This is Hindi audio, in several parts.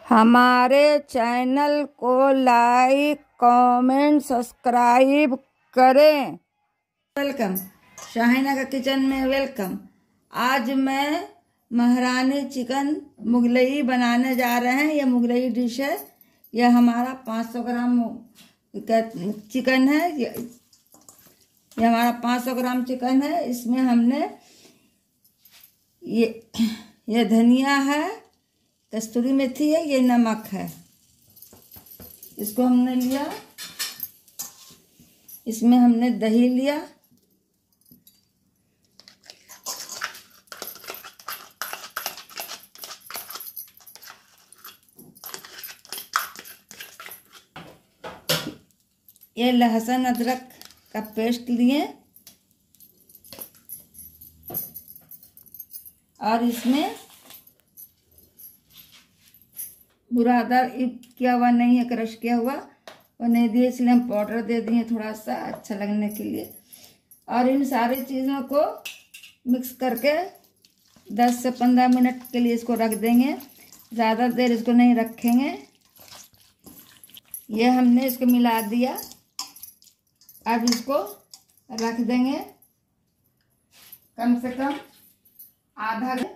हमारे चैनल को लाइक कमेंट सब्सक्राइब करें। वेलकम शाहीना का किचन में वेलकम। आज मैं महारानी चिकन मुगलई बनाने जा रहे हैं। यह मुगलई डिश है। यह हमारा 500 ग्राम चिकन है। यह हमारा 500 ग्राम चिकन है। इसमें हमने ये धनिया है, कस्तूरी मेथी है, ये नमक है। इसको हमने लिया। इसमें हमने दही लिया, ये लहसुन अदरक का पेस्ट लिए और इसमें बुरादा किया हुआ नहीं है, क्रश किया हुआ और नहीं दिए, इसलिए हम पाउडर दे दिए थोड़ा सा अच्छा लगने के लिए। और इन सारी चीज़ों को मिक्स करके 10 से 15 मिनट के लिए इसको रख देंगे। ज़्यादा देर इसको नहीं रखेंगे। ये हमने इसको मिला दिया। अब इसको रख देंगे कम से कम आधा घंटा।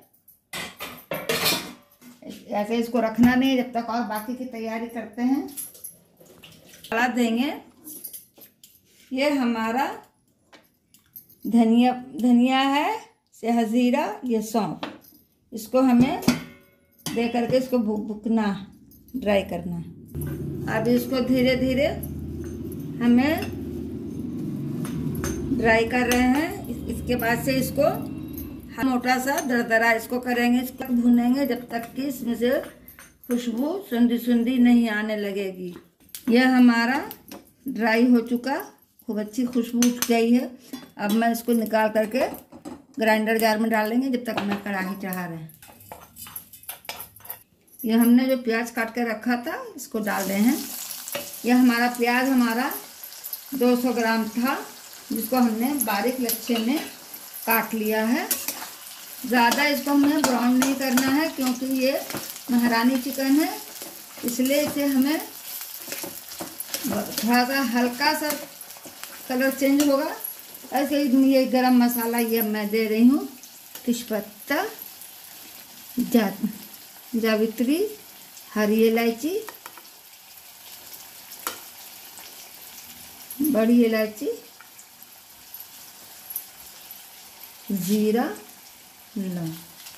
ऐसे इसको रखना नहीं जब तक और बाकी की तैयारी करते हैं। डाल देंगे ये हमारा धनिया है, सहजीरा, ये सौंफ। इसको हमें दे करके इसको भुनना, ड्राई करना। अब इसको धीरे धीरे हमें ड्राई कर रहे हैं। इसके बाद से इसको हम मोटा सा दरदरा इसको करेंगे। इसको भूनेंगे जब तक कि इसमें से खुशबू सुंदी सुंदी नहीं आने लगेगी। यह हमारा ड्राई हो चुका, खूब अच्छी खुशबू उठ गई है। अब मैं इसको निकाल करके ग्राइंडर जार में डालेंगे जब तक मैं कढ़ाई चढ़ा रहे हैं। यह हमने जो प्याज काट के रखा था इसको डाल रहे हैं। यह हमारा प्याज हमारा 200 ग्राम था, जिसको हमने बारीक लच्छे में काट लिया है। ज़्यादा इसको हमें ब्राउन नहीं करना है क्योंकि ये महारानी चिकन है, इसलिए इसे हमें थोड़ा सा हल्का सा कलर चेंज होगा। ऐसे ही ये गरम मसाला ये मैं दे रही हूँ, तेजपत्ता, जावित्री, हरी इलायची, बड़ी इलायची, जीरा, लौंग।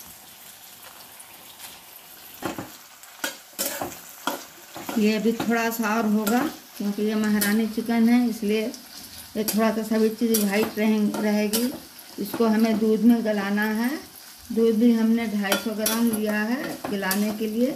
ये भी थोड़ा सा और होगा क्योंकि ये महारानी चिकन है, इसलिए ये थोड़ा सा सभी चीज़ वाइट रहेगी। इसको हमें दूध में गलाना है। दूध भी हमने 250 ग्राम लिया है गलाने के लिए।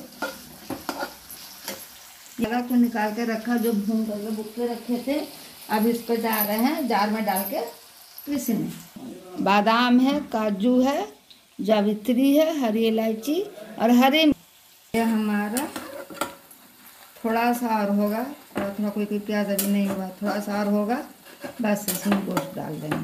जगह को निकाल के रखा जो भून करके बुक्के रखे थे। अब इस पर डाल रहे हैं, जार में डाल के पीसने। बादाम है, काजू है, जावित्री है, हरी इलायची और हरी। यह हमारा थोड़ा सा और होगा, थोड़ा कोई प्याज अभी नहीं हुआ, थोड़ा सा और होगा। बस इसमें गोश्त डाल देंगे।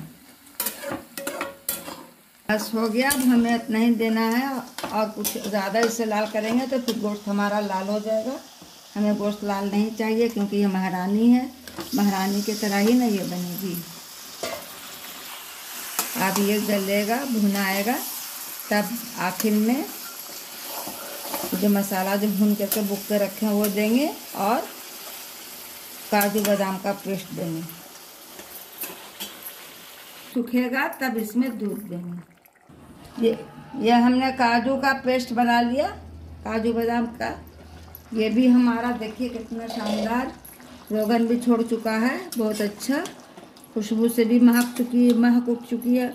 बस हो गया। अब हमें इतना ही देना है और कुछ ज़्यादा इससे लाल करेंगे तो फिर गोश्त हमारा लाल हो जाएगा। हमें गोश्त लाल नहीं चाहिए क्योंकि ये महारानी है, महारानी की तरह ही ना ये बनेगी। अब ये गलेगा, भुनाएगा, तब आखिर में जो मसाला जो भून करके बुक के रखे हैं वो देंगे और काजू बादाम का पेस्ट देंगे। सूखेगा तब इसमें दूध देंगे। ये हमने काजू का पेस्ट बना लिया, काजू बादाम का। ये भी हमारा देखिए कितना शानदार रोगन भी छोड़ चुका है, बहुत अच्छा। खुशबू से भी महक उठ चुकी है।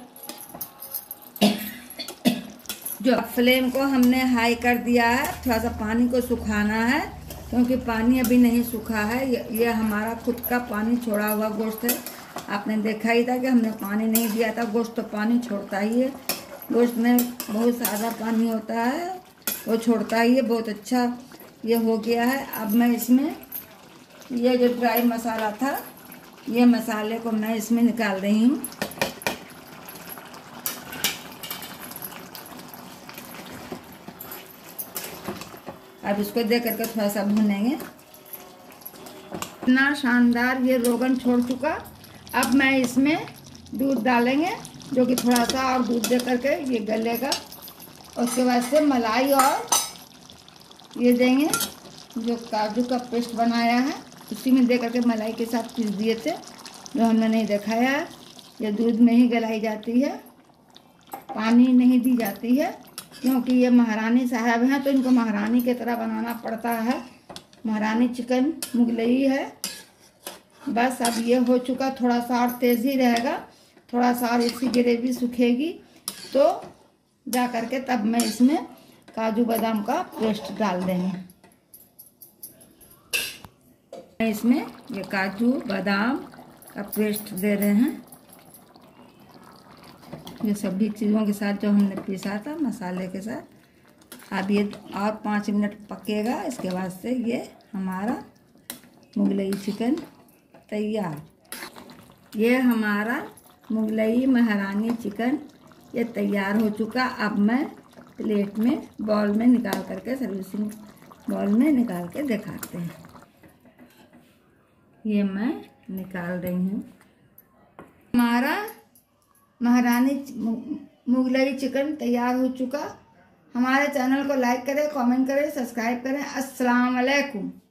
जो फ्लेम को हमने हाई कर दिया है। थोड़ा सा पानी को सुखाना है क्योंकि पानी अभी नहीं सूखा है। ये हमारा खुद का पानी छोड़ा हुआ गोश्त है। आपने देखा ही था कि हमने पानी नहीं दिया था। गोश्त तो पानी छोड़ता ही है, गोश्त में बहुत ज़्यादा पानी होता है, वो छोड़ता ही है। बहुत अच्छा ये हो गया है। अब मैं इसमें ये जो ड्राई मसाला था, ये मसाले को मैं इसमें निकाल रही हूँ। अब इसको दे करके थोड़ा सा भूनेंगे। इतना शानदार ये रोगन छोड़ चुका। अब मैं इसमें दूध डालेंगे, जो कि थोड़ा सा और दूध दे करके ये गलेगा। उसके बाद से मलाई और ये देंगे, जो काजू का पेस्ट बनाया है उसी में दे करके मलाई के साथ पीस दिए थे, जो हमने नहीं दिखाया है। ये दूध में ही गलाई जाती है, पानी नहीं दी जाती है, क्योंकि ये महारानी साहब हैं तो इनको महारानी की तरह बनाना पड़ता है। महारानी चिकन मुगलई है। बस अब ये हो चुका, थोड़ा सा और तेज़ ही रहेगा, थोड़ा सा और इसकी ग्रेवी सूखेगी तो जा करके तब मैं इसमें काजू बादाम का पेस्ट डाल देंगे। इसमें ये काजू बादाम का पेस्ट दे रहे हैं, ये सभी चीज़ों के साथ जो हमने पीसा था मसाले के साथ। अब ये और 5 मिनट पकेगा। इसके बाद से ये हमारा मुगलई चिकन तैयार। ये हमारा मुगलई महारानी चिकन ये तैयार हो चुका। अब मैं प्लेट में बॉल में निकाल करके, सर्विसिंग बॉल में निकाल के दिखाते हैं। ये मैं निकाल रही हूँ। हमारा महारानी मुगलई चिकन तैयार हो चुका। हमारे चैनल को लाइक करें, कमेंट करें, सब्सक्राइब करें। अस्सलाम वालेकुम।